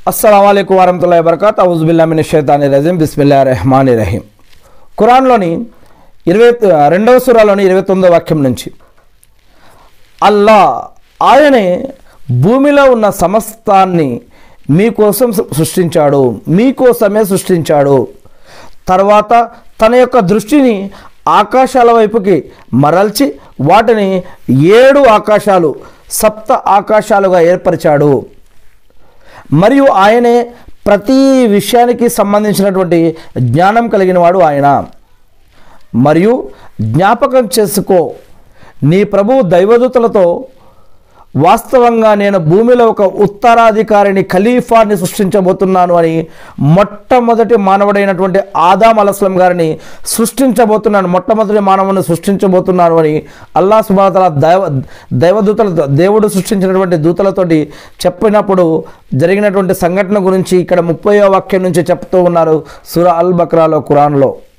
అస్సలాము అలైకుం వరహ్మతుల్లాహి వబరకాతుహు ఔజుబిల్లాహి మినష్ షైతానిర్ రజీం బిస్మిల్లాహిర్ రహ్మానిర్ రహీం. ఖురాన్లోని 22వ సూరాలోని 29వ వాక్యం నుంచి అల్లా ఆయనే భూమిలో ఉన్న సమస్తాన్ని మీకోసం సృష్టించాడు, మీకోసమే సృష్టించాడు. తర్వాత తన యొక్క దృష్టిని ఆకాశాల వైపుకి మరల్చి వాటిని 7 ఆకాశాలు సప్త ఆకాశాలుగా ఏర్పరిచాడు. మరియు ఆయనే ప్రతి విషయానికి సంబంధించినటువంటి జ్ఞానం కలిగిన వాడు ఆయన. మరియు జ్ఞాపకం చేసుకో, నీ ప్రభువు దైవదూతలతో వాస్తవంగా నేను భూమిలో ఒక ఉత్తరాధికారిని ఖలీఫాని సృష్టించబోతున్నాను అని మొట్టమొదటి మానవుడైనటువంటి ఆదాం అలైహిస్సలాం గారిని సృష్టించబోతున్నాను, మొట్టమొదటి మానవుని సృష్టించబోతున్నాను అని అల్లాహ్ సుబ్హానహు వ తఆలా దైవదూతలతో, దేవుడు సృష్టించినటువంటి దూతలతోటి చెప్పినప్పుడు జరిగినటువంటి సంఘటన గురించి ఇక్కడ 30వ వాక్యం నుంచి చెప్తూ ఉన్నారు సూరా అల్ బక్రాలో, ఖురాన్లో.